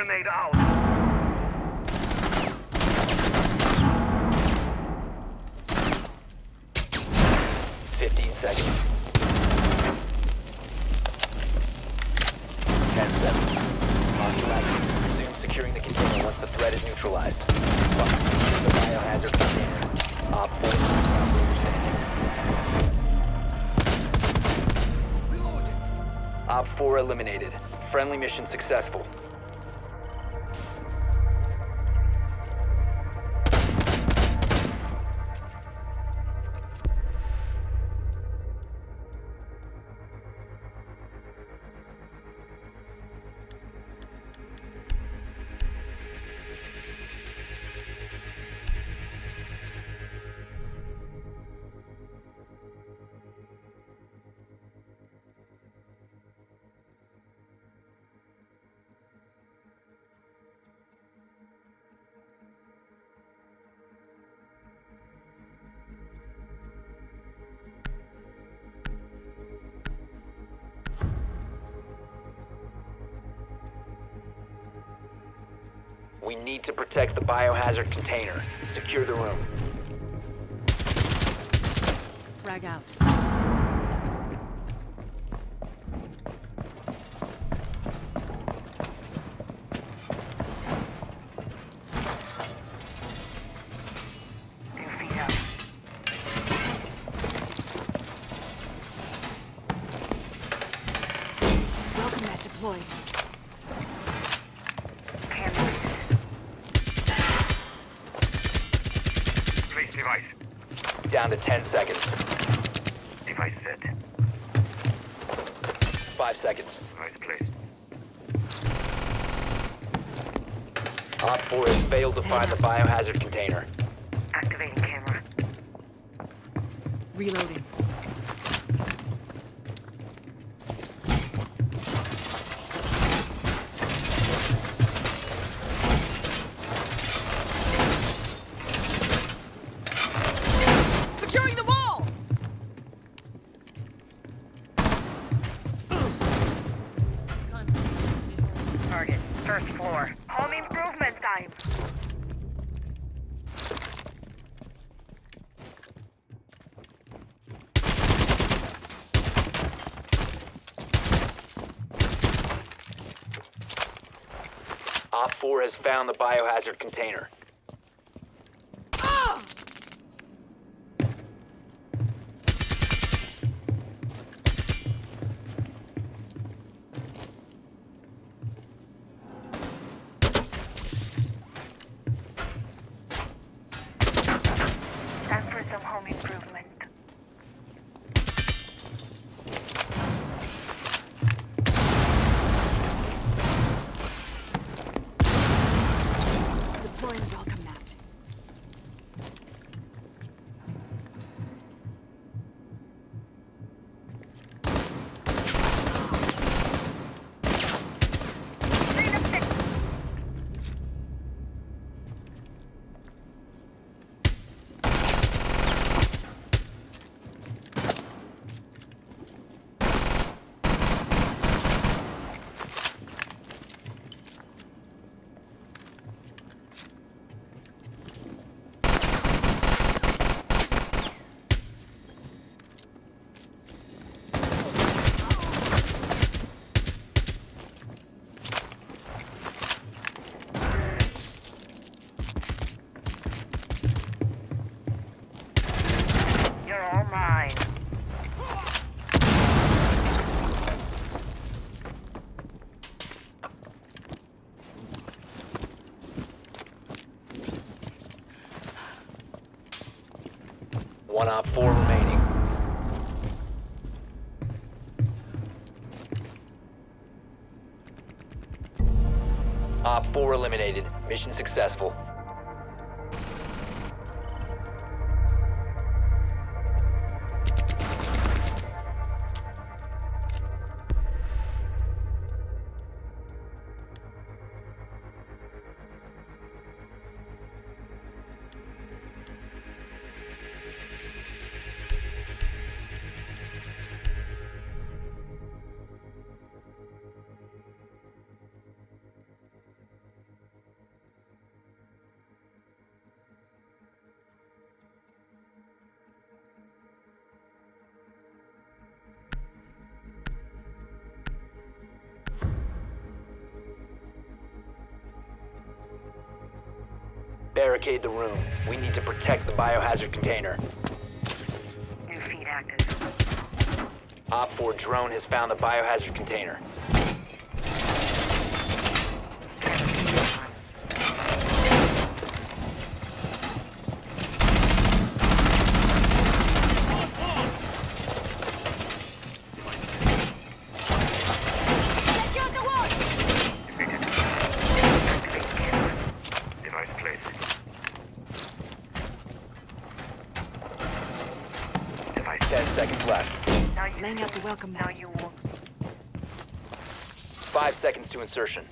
grenade out. 15 seconds. 10 seconds. Mark your actions. Resume securing the container once the threat is neutralized. Secure the biohazard container. Op 4 operators standing. Op 4 eliminated. Friendly mission successful. We need to protect the biohazard container. Secure the room. Frag out. Welcome mat deployed. Place device. Down to 10 seconds. Device set. 5 seconds. Device placed. Op 4 has failed to find the biohazard container. Activating camera. Reloading. Securing the wall! Target. First floor. Home improvement time. Op 4 has found the biohazard container. Time for some home improvement. Deploying welcome mat. You're all mine. One Op 4 remaining. Op 4 eliminated. Mission successful. barricade the room. We need to protect the biohazard container. New feed active. Op 4 drone has found the biohazard container. Secure the wall! Device placed. Device 10 seconds left. now you Laying out the welcome now mat. you walk. 5 seconds to insertion.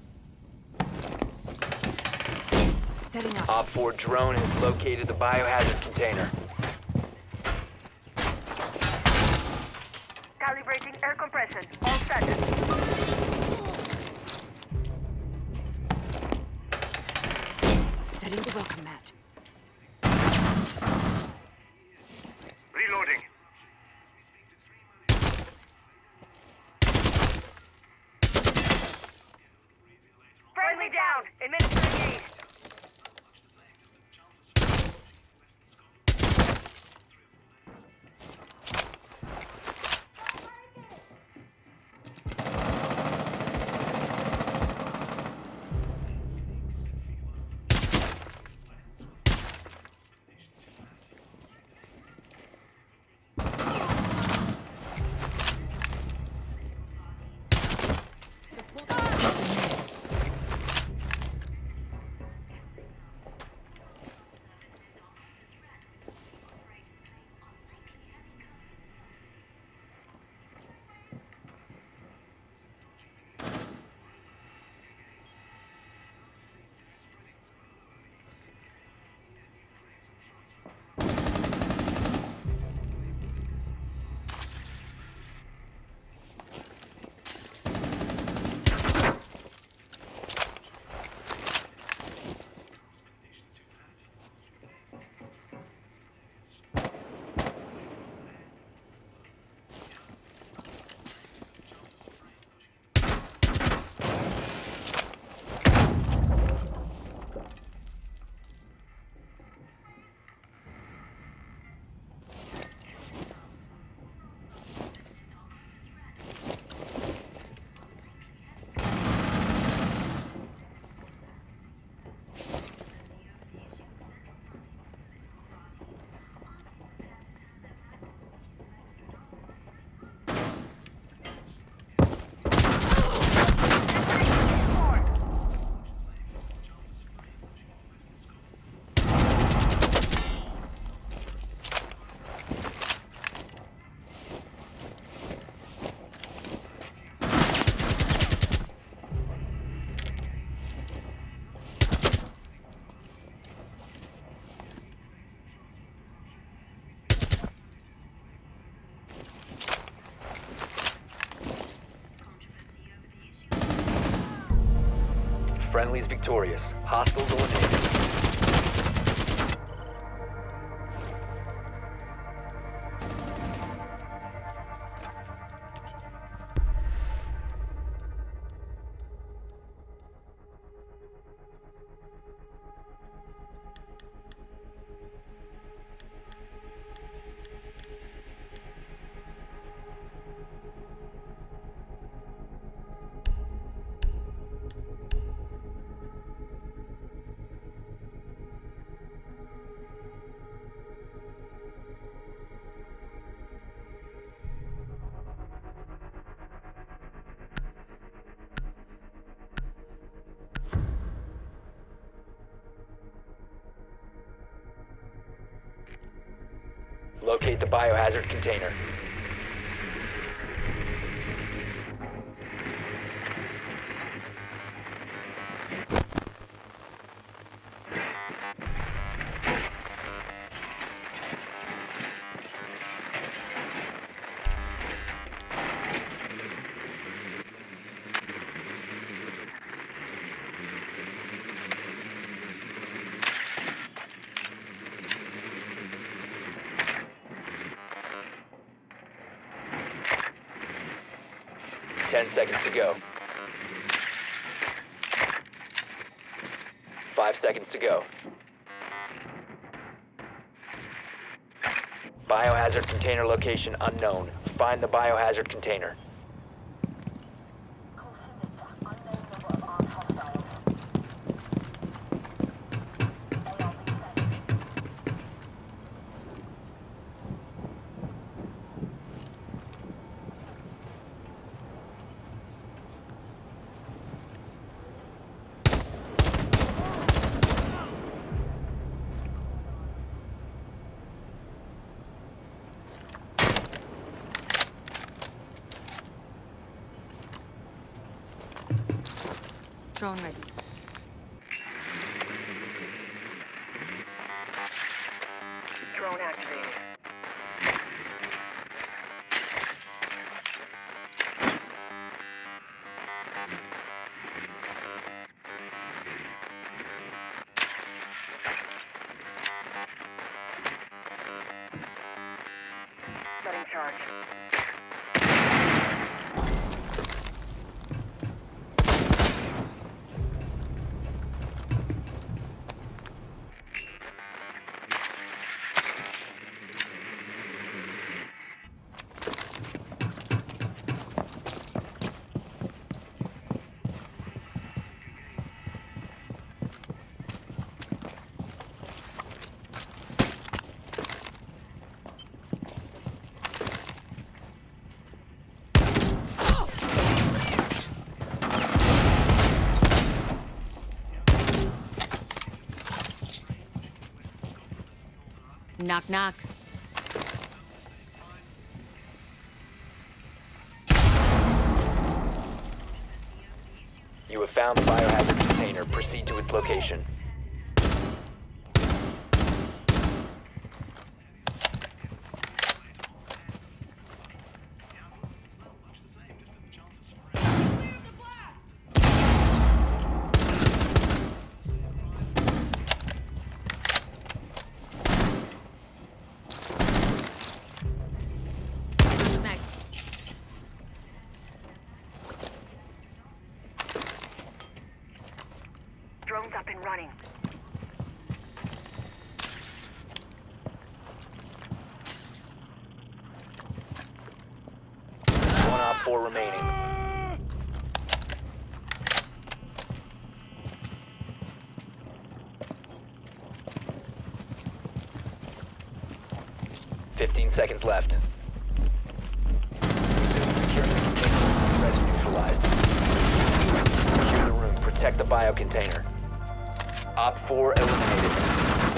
Setting up. Op 4 drone has located the biohazard container. Calibrating air compression. All set. Setting the welcome mat. Reloading. Friendly down. Administering aid. Friendly's victorious. Hostiles eliminated. Locate the biohazard container. Ten seconds to go. 5 seconds to go. Biohazard container location unknown. Find the biohazard container. Drone ready. Drone activated. Setting charge. Knock, knock. You have found the biohazard container. Proceed to its location. Max. Drone's up and running. One op 4 remaining. Fifteen seconds left. Securing the container. Threat is neutralized. Secure the room. Protect the biocontainer. Op 4 eliminated.